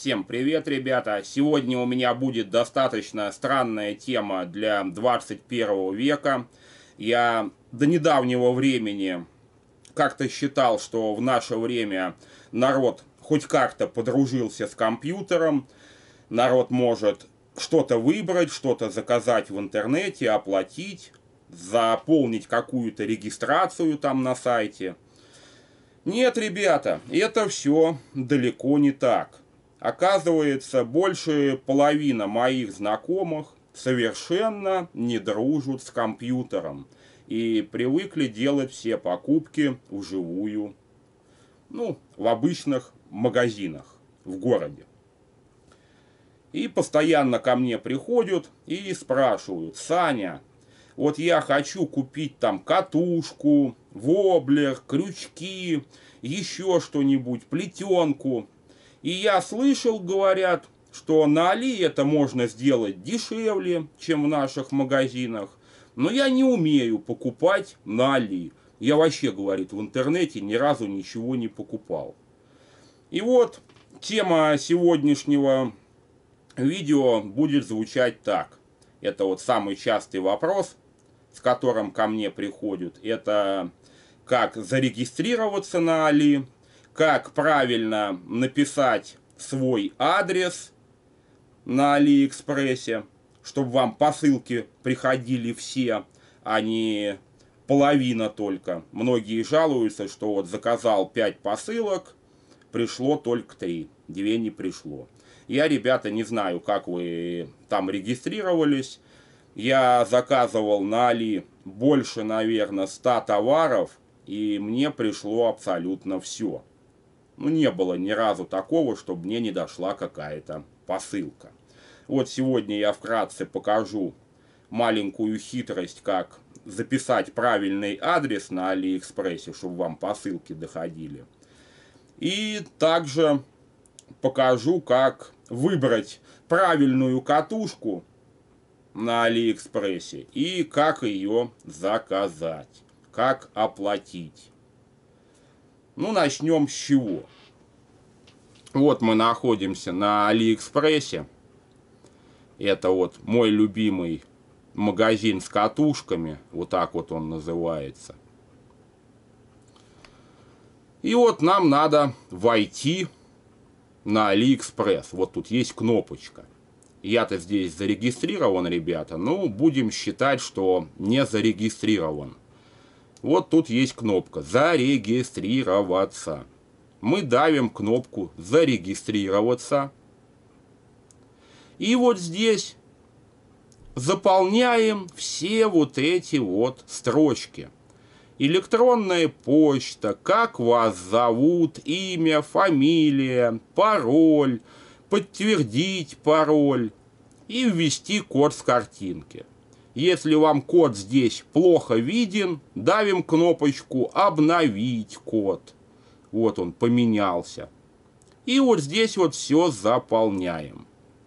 Всем привет, ребята! Сегодня у меня будет достаточно странная тема для 21 века. Я до недавнего времени как-то считал, что в наше время народ хоть как-то подружился с компьютером. Народ может что-то выбрать, что-то заказать в интернете, оплатить, заполнить какую-то регистрацию там на сайте. Нет, ребята, это все далеко не так. Оказывается, больше половины моих знакомых совершенно не дружат с компьютером и привыкли делать все покупки вживую, в обычных магазинах в городе. И постоянно ко мне приходят и спрашивают: Саня, вот я хочу купить там катушку, воблер, крючки, еще что-нибудь, плетенку. И я слышал, говорят, что на Али это можно сделать дешевле, чем в наших магазинах. Но я не умею покупать на Али. Я вообще, говорит, в интернете ни разу ничего не покупал. И вот тема сегодняшнего видео будет звучать так. Это вот самый частый вопрос, с которым ко мне приходят. Это как зарегистрироваться на Али, как правильно написать свой адрес на Алиэкспрессе, чтобы вам посылки приходили все, а не половина только. Многие жалуются, что вот заказал 5 посылок, пришло только 3, 2 не пришло. Я, ребята, не знаю, как вы там регистрировались. Я заказывал на Али больше, наверное, 100 товаров, и мне пришло абсолютно все. Не было ни разу такого, чтобы мне не дошла какая-то посылка. Вот сегодня я вкратце покажу маленькую хитрость, как записать правильный адрес на Алиэкспрессе, чтобы вам посылки доходили. И также покажу, как выбрать правильную катушку на Алиэкспрессе и как ее заказать, как оплатить. Начнем с чего? Вот мы находимся на Алиэкспрессе. Это вот мой любимый магазин с катушками. Вот так вот он называется. И вот нам надо войти на Алиэкспресс. Вот тут есть кнопочка. Я-то здесь зарегистрирован, ребята. Будем считать, что не зарегистрирован. Вот тут есть кнопка «Зарегистрироваться». Мы давим кнопку «Зарегистрироваться». И вот здесь заполняем все вот эти вот строчки. Электронная почта, как вас зовут, имя, фамилия, пароль, подтвердить пароль и ввести код с картинки. Если вам код здесь плохо виден, давим кнопочку «Обновить код». Вот он поменялся. И вот здесь вот все заполняем.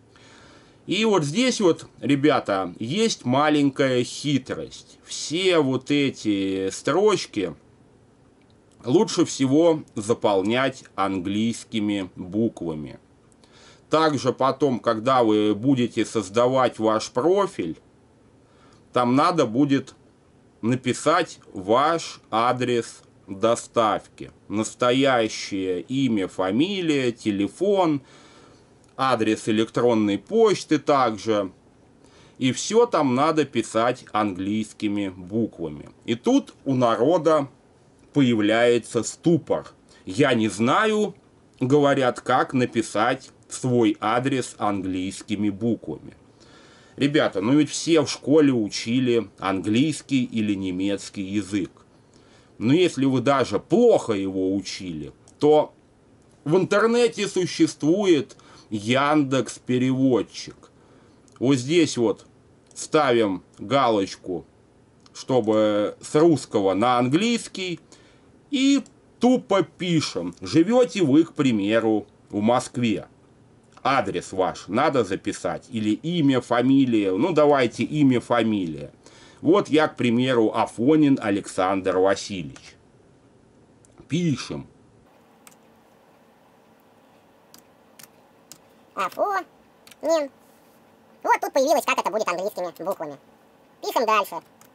И вот здесь вот, ребята, есть маленькая хитрость. Все вот эти строчки лучше всего заполнять английскими буквами. Также потом, когда вы будете создавать ваш профиль, там надо будет написать ваш адрес доставки. Настоящее имя, фамилия, телефон, адрес электронной почты также. И все там надо писать английскими буквами. И тут у народа появляется ступор. Я не знаю, говорят, как написать свой адрес английскими буквами. Ребята, ведь все в школе учили английский или немецкий язык. Но если вы даже плохо его учили, то в интернете существует Яндекс.Переводчик. Вот здесь вот ставим галочку, чтобы с русского на английский, и тупо пишем. Живете вы, к примеру, в Москве. Адрес ваш надо записать. Или имя, фамилия. Давайте имя, фамилия. Вот я, к примеру, Афонин Александр Васильевич. Пишем. Афонин. Вот тут появилось, как это будет английскими буквами. Пишем дальше.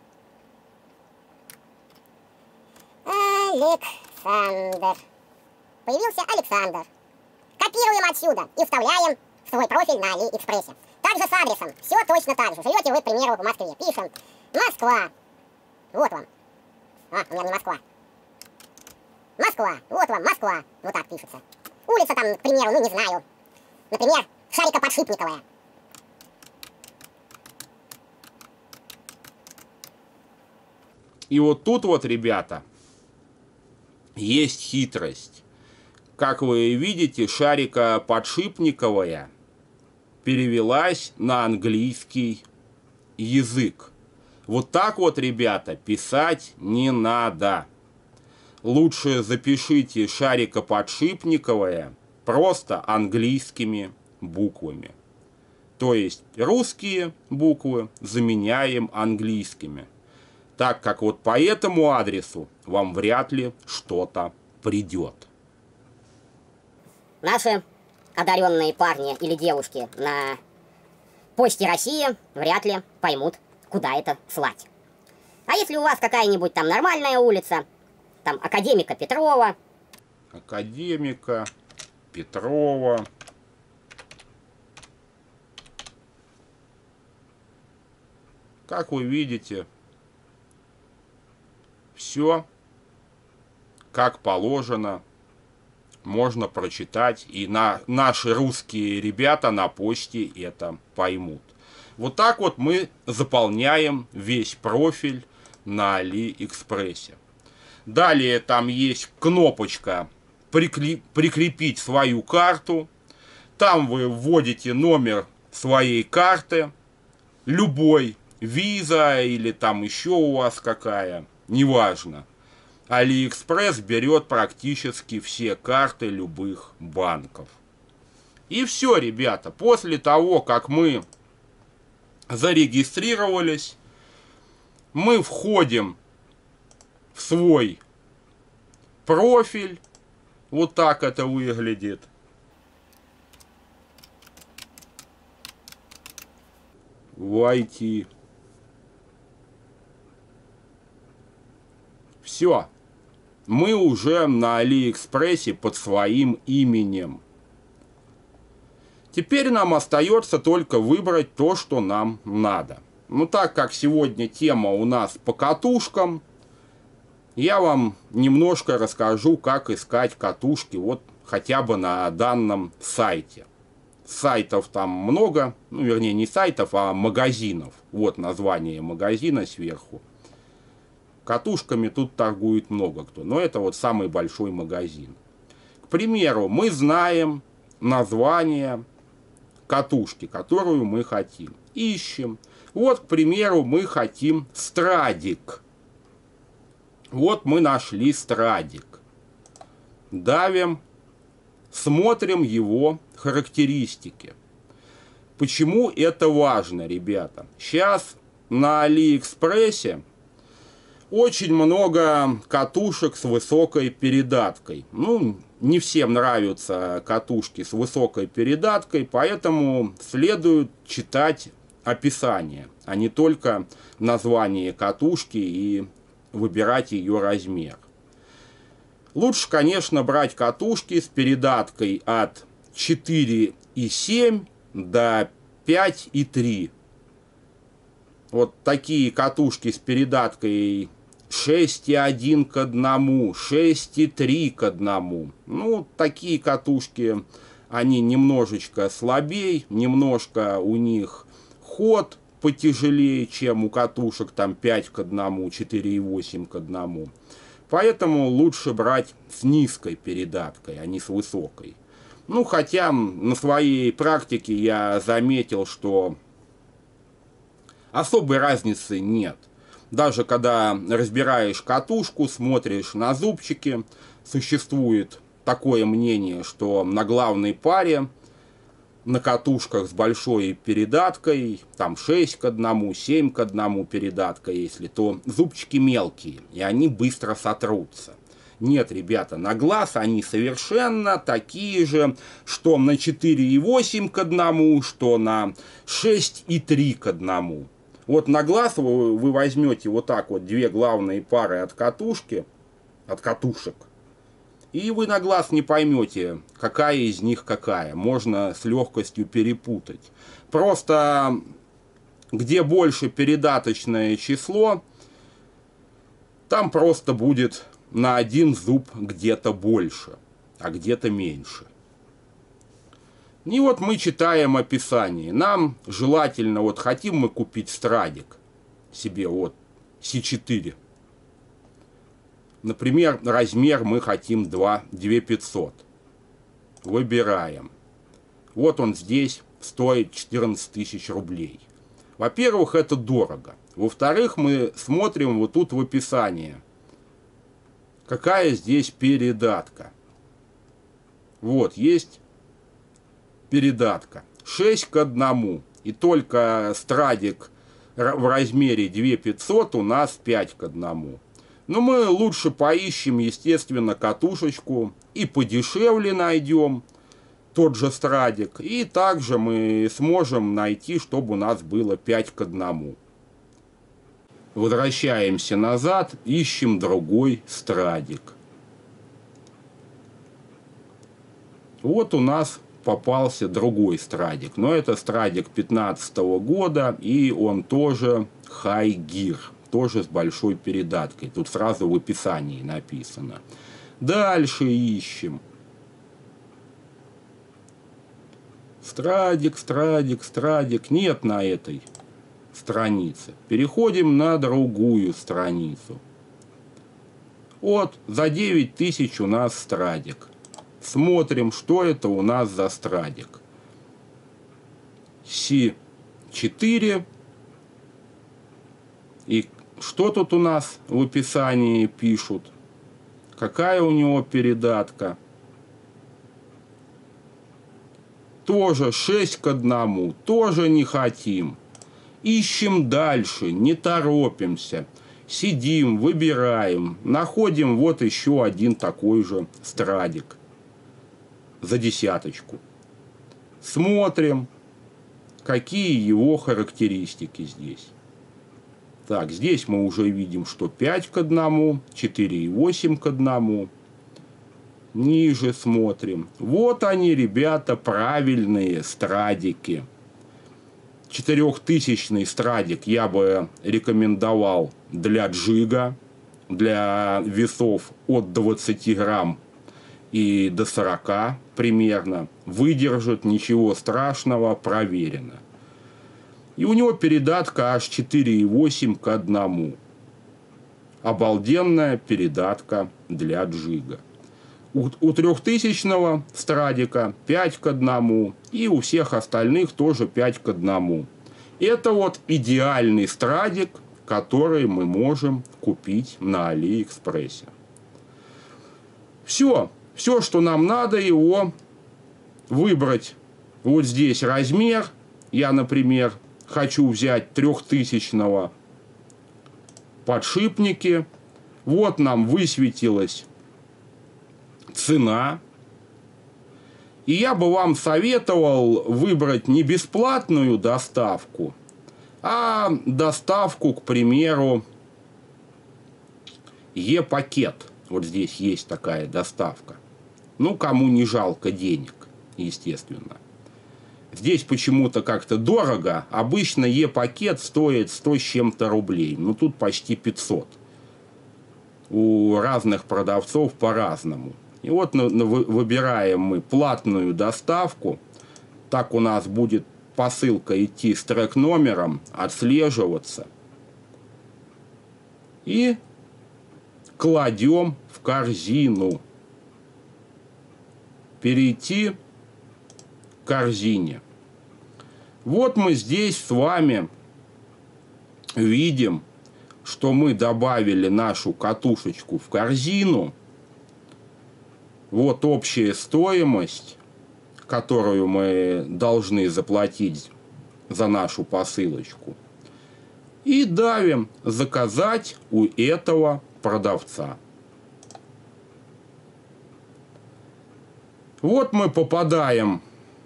Александр. Появился Александр. Копируем отсюда и вставляем в свой профиль на Алиэкспрессе. Также с адресом. Все точно так же. Живете вы, к примеру, в Москве. Пишем Москва. Вот вам. У меня не Москва. Москва. Вот вам Москва. Вот так пишется. Улица там, к примеру, ну не знаю. Например, Шарика-Подшипниковая. И вот тут вот, ребята, есть хитрость. Как вы видите, Шарика-Подшипниковая перевелась на английский язык. Вот так вот, ребята, писать не надо. Лучше запишите Шарика-Подшипниковая просто английскими буквами. То есть русские буквы заменяем английскими. Так как вот по этому адресу вам вряд ли что-то придет. Наши одаренные парни или девушки на Почте России вряд ли поймут, куда это слать. А если у вас какая-нибудь там нормальная улица, там Академика Петрова. Академика Петрова. Как вы видите, все как положено можно прочитать, и наши русские ребята на почте это поймут. Вот так вот мы заполняем весь профиль на Алиэкспрессе. Далее там есть кнопочка «Прикрепить свою карту». Там вы вводите номер своей карты, любой, виза или там еще у вас какая, неважно. Алиэкспресс берет практически все карты любых банков. И все, ребята, после того, как мы зарегистрировались, мы входим в свой профиль. Вот так это выглядит. Войти. Все. Мы уже на Алиэкспрессе под своим именем. Теперь нам остается только выбрать то, что нам надо. Ну, так как сегодня тема у нас по катушкам, я вам немножко расскажу, как искать катушки вот хотя бы на данном сайте. Сайтов там много, ну, вернее, не сайтов, а магазинов. Вот название магазина сверху. Катушками тут торгует много кто, но это вот самый большой магазин. К примеру, мы знаем название катушки, которую мы хотим. Ищем. Вот, к примеру, мы хотим Страдик. Вот мы нашли Страдик. Давим, смотрим его характеристики. Почему это важно, ребята? Сейчас на Алиэкспрессе очень много катушек с высокой передаткой. Ну, не всем нравятся катушки с высокой передаткой, поэтому следует читать описание, а не только название катушки и выбирать ее размер. Лучше, конечно, брать катушки с передаткой от 4,7 до 5,3. Вот такие катушки с передаткой 6,1 к 1, 6,3 к 1. Ну, такие катушки, они немножечко слабее, немножко у них ход потяжелее, чем у катушек там 5 к 1, 4,8 к 1. Поэтому лучше брать с низкой передаткой, а не с высокой. Ну, хотя на своей практике я заметил, что особой разницы нет. Даже когда разбираешь катушку, смотришь на зубчики, существует такое мнение, что на главной паре, на катушках с большой передаткой, там 6 к 1, 7 к 1 передатка, если, то зубчики мелкие, и они быстро сотрутся. Нет, ребята, на глаз они совершенно такие же, что на 4,8 к 1, что на 6,3 к 1. Вот на глаз вы возьмете вот так вот две главные пары от катушек, и вы на глаз не поймете, какая из них какая. Можно с легкостью перепутать. Просто где больше передаточное число, там просто будет на один зуб где-то больше, а где-то меньше. И вот мы читаем описание. Нам желательно, вот хотим мы купить страдик себе, вот C4. Например, размер мы хотим 2500. Выбираем. Вот он здесь стоит 14 тысяч рублей. Во-первых, это дорого. Во-вторых, мы смотрим вот тут в описании, какая здесь передатка. Вот, есть передатка. 6 к 1. И только страдик в размере 2500 у нас 5 к 1. Но мы лучше поищем, естественно, катушечку и подешевле найдем тот же страдик. И также мы сможем найти, чтобы у нас было 5 к 1. Возвращаемся назад, ищем другой страдик. Вот у нас попался другой страдик. Но это страдик 2015 года, и он тоже High Gear. Тоже с большой передаткой. Тут сразу в описании написано. Дальше ищем. Страдик, страдик, страдик. Нет на этой странице. Переходим на другую страницу. Вот, за 9000 у нас страдик. Смотрим, что это у нас за страдик. C4. И что тут у нас в описании пишут? Какая у него передатка? Тоже 6 к 1. Тоже не хотим. Ищем дальше, не торопимся. Сидим, выбираем. Находим вот еще один такой же страдик. За 10. Смотрим, какие его характеристики здесь. Так, здесь мы уже видим, что 5 к 1, 4,8 к 1. Ниже смотрим. Вот они, ребята, правильные страдики. 4000 страдик я бы рекомендовал для джига, для весов от 20 грамм и до 40 примерно. Выдержит, ничего страшного, проверено. И у него передатка аж 4,8 к 1. Обалденная передатка для джига. У 3000 страдика 5 к 1. И у всех остальных тоже 5 к 1. Это вот идеальный страдик, который мы можем купить на Алиэкспрессе. Все, что нам надо, его выбрать. Вот здесь размер. Я, например, хочу взять 3000 подшипники. Вот нам высветилась цена. И я бы вам советовал выбрать не бесплатную доставку, а доставку, к примеру, Е-пакет. Вот здесь есть такая доставка. Ну, кому не жалко денег, естественно. Здесь почему-то как-то дорого. Обычно Е-пакет стоит 100 с чем-то рублей. Ну, тут почти 500. У разных продавцов по-разному. И вот выбираем мы платную доставку. Так у нас будет посылка идти с трек-номером, отслеживаться. И кладем в корзину. Перейти к корзине. Вот мы здесь с вами видим, что мы добавили нашу катушечку в корзину. Вот общая стоимость, которую мы должны заплатить за нашу посылочку. И давим «Заказать у этого продавца». Вот мы попадаем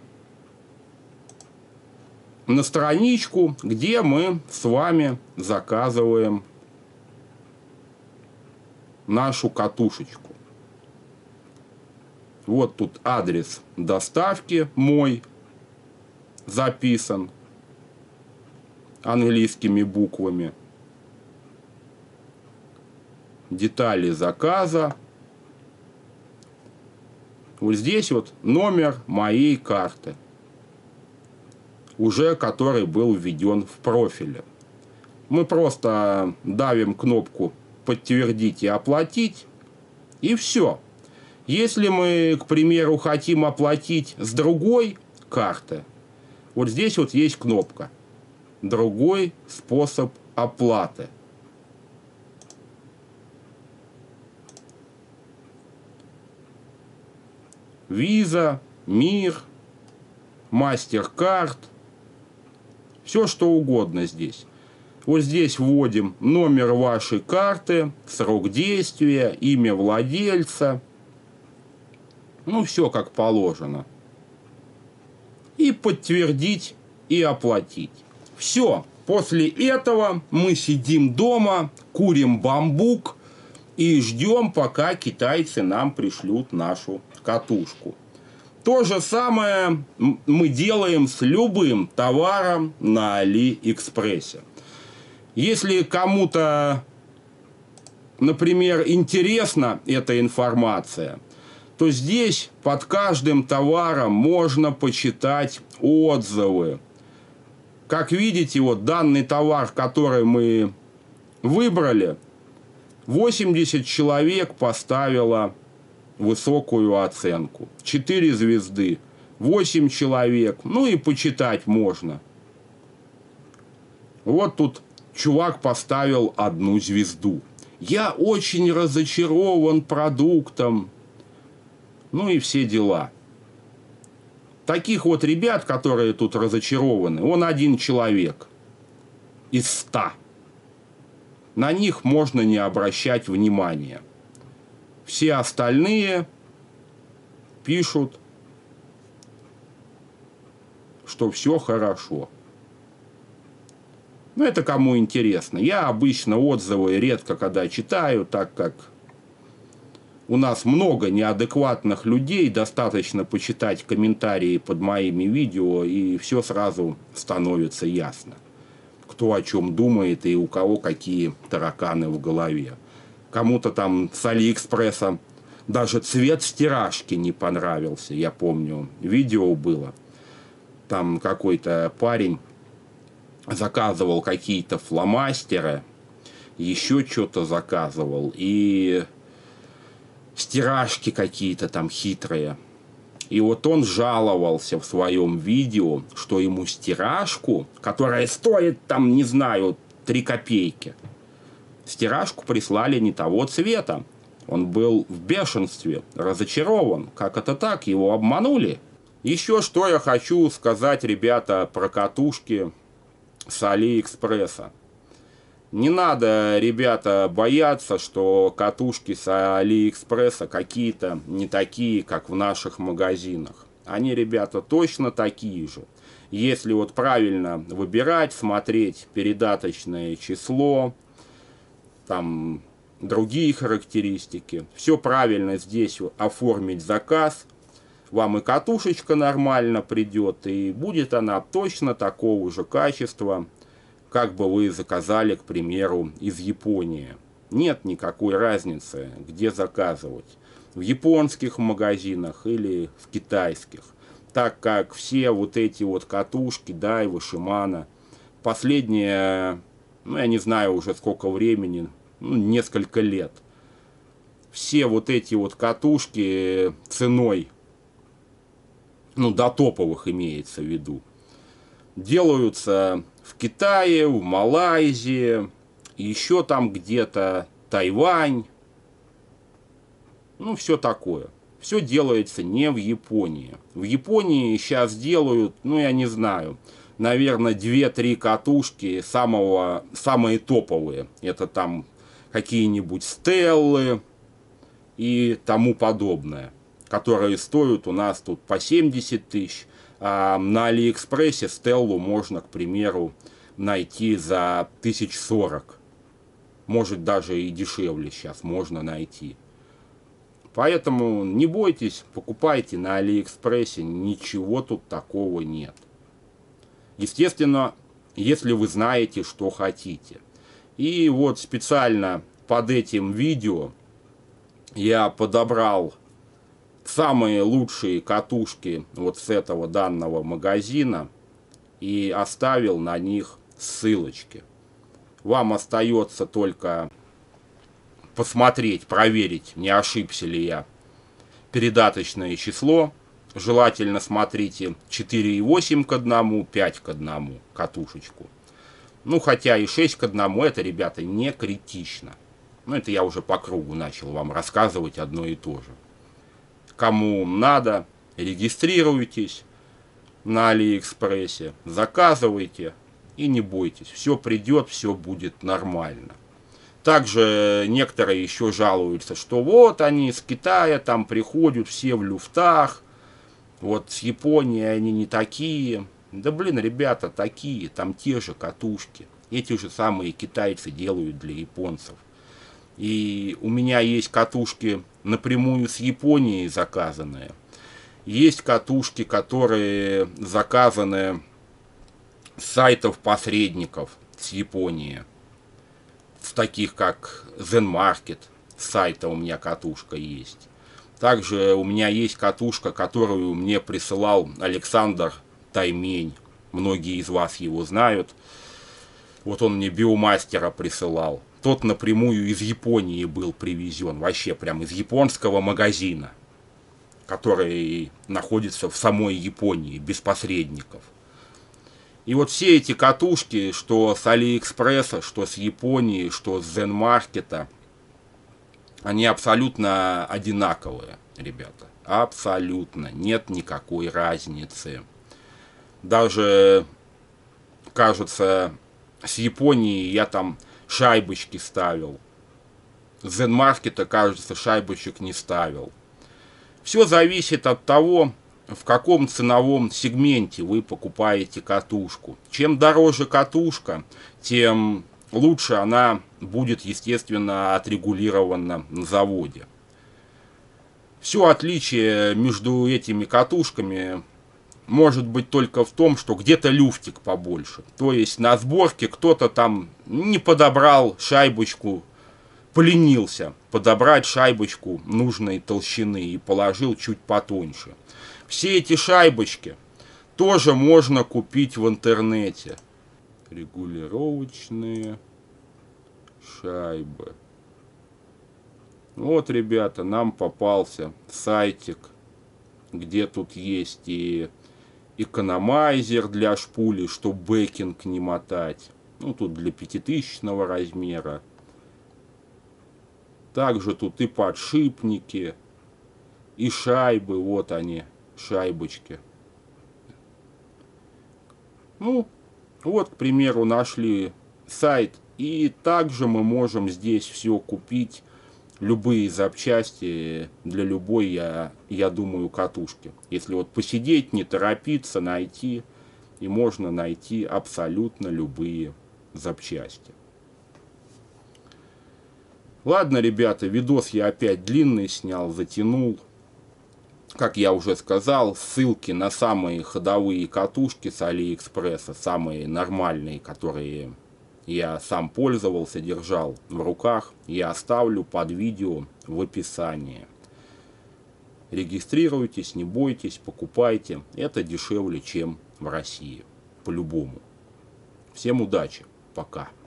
на страничку, где мы с вами заказываем нашу катушечку. Вот тут адрес доставки мой записан английскими буквами. Детали заказа. Вот здесь вот номер моей карты, уже который был введен в профиле. Мы просто давим кнопку «Подтвердить и оплатить», и все. Если мы, к примеру, хотим оплатить с другой карты, вот здесь вот есть кнопка «Другой способ оплаты». Виза, Мир, Мастеркард, все что угодно здесь. Вот здесь вводим номер вашей карты, срок действия, имя владельца. Ну, все как положено. И подтвердить и оплатить. Все. После этого мы сидим дома, курим бамбук и ждем, пока китайцы нам пришлют нашу катушку. То же самое мы делаем с любым товаром на Алиэкспрессе. Если кому-то, например, интересна эта информация, то здесь под каждым товаром можно почитать отзывы. Как видите, вот данный товар, который мы выбрали, 80 человек поставило высокую оценку. 4 звезды, 8 человек. Ну и почитать можно. Вот тут чувак поставил 1 звезду. Я очень разочарован продуктом. Ну и все дела. Таких вот ребят, которые тут разочарованы, он 1 человек из 100. На них можно не обращать внимания. Все остальные пишут, что все хорошо. Ну, это кому интересно. Я обычно отзывы редко когда читаю, так как у нас много неадекватных людей, достаточно почитать комментарии под моими видео, и все сразу становится ясно, кто о чем думает и у кого какие тараканы в голове. Кому-то там с Алиэкспресса даже цвет стиражки не понравился. Я помню, видео было. Там какой-то парень заказывал какие-то фломастеры, еще что-то заказывал. И стиражки какие-то там хитрые. И вот он жаловался в своем видео, что ему стиражку, которая стоит там, не знаю, 3 копейки, стиражку прислали не того цвета. Он был в бешенстве, разочарован. Как это так? Его обманули. Еще что я хочу сказать, ребята, про катушки с Алиэкспресса. Не надо, ребята, бояться, что катушки с Алиэкспресса какие-то не такие, как в наших магазинах. Они, ребята, точно такие же. Если вот правильно выбирать, смотреть передаточное число, там другие характеристики, все правильно здесь оформить заказ, вам и катушечка нормально придет, и будет она точно такого же качества, как бы вы заказали, к примеру, из Японии. Нет никакой разницы, где заказывать. В японских магазинах или в китайских. Так как все вот эти вот катушки, Дайва, Шимано, последние, ну я не знаю уже сколько времени, ну, несколько лет, все вот эти вот катушки ценой, ну до топовых имеется в виду, делаются в Китае, в Малайзии, еще там где-то Тайвань, ну все такое. Все делается не в Японии. В Японии сейчас делают, ну я не знаю, наверное, 2-3 катушки самые топовые. Это там какие-нибудь Стеллы и тому подобное. которые стоят у нас тут по 70 тысяч, а на Алиэкспрессе Стеллу можно, к примеру, найти за 1040. Может, даже и дешевле сейчас можно найти. Поэтому не бойтесь, покупайте на Алиэкспрессе, ничего тут такого нет. Естественно, если вы знаете, что хотите. И вот специально под этим видео я подобрал самые лучшие катушки вот с этого данного магазина и оставил на них ссылочки. Вам остается только посмотреть, проверить, не ошибся ли я. Передаточное число. Желательно смотрите 4,8 к 1, 5 к 1 катушечку. Ну, хотя и 6 к 1, это, ребята, не критично. Но это я уже по кругу начал вам рассказывать одно и то же. Кому надо, регистрируйтесь на Алиэкспрессе, заказывайте и не бойтесь. Все придет, все будет нормально. Также некоторые еще жалуются, что вот они с Китая там приходят все в люфтах. Вот с Японии они не такие. Да блин, ребята, такие, там те же катушки. Эти же самые китайцы делают для японцев. И у меня есть катушки напрямую с Японии заказанные. Есть катушки, которые заказаны с сайтов-посредников с Японии. С таких как Zen-Market, с сайта у меня катушка есть. Также у меня есть катушка, которую мне присылал Александр Таймень. Многие из вас его знают. Вот он мне биомастера присылал. Тот напрямую из Японии был привезен. Вообще прям из японского магазина. Который находится в самой Японии, без посредников. И вот все эти катушки, что с Алиэкспресса, что с Японии, что с Zen-Market, они абсолютно одинаковые, ребята. Абсолютно. Нет никакой разницы. Даже, кажется, с Японии я там шайбочки ставил. С Zen-Market, кажется, шайбочек не ставил. Все зависит от того, в каком ценовом сегменте вы покупаете катушку. Чем дороже катушка, тем лучше она будет, естественно, отрегулирована на заводе. Все отличие между этими катушками может быть только в том, что где-то люфтик побольше. То есть на сборке кто-то там не подобрал шайбочку, поленился подобрать шайбочку нужной толщины и положил чуть потоньше. Все эти шайбочки тоже можно купить в интернете. Регулировочные шайбы. Вот, ребята, нам попался сайтик, где тут есть и экономайзер для шпули, чтобы бэкинг не мотать. Ну, тут для 5000-го размера. Также тут и подшипники, и шайбы. Вот они, шайбочки. Ну, вот, к примеру, нашли сайт. И также мы можем здесь все купить. Любые запчасти для любой, я думаю, катушки. Если вот посидеть, не торопиться, найти. И можно найти абсолютно любые запчасти. Ладно, ребята, видос я опять длинный снял, затянул. Как я уже сказал, ссылки на самые ходовые катушки с Алиэкспресса, самые нормальные, которые я сам пользовался, держал в руках, я оставлю под видео в описании. Регистрируйтесь, не бойтесь, покупайте. Это дешевле, чем в России. По-любому. Всем удачи. Пока.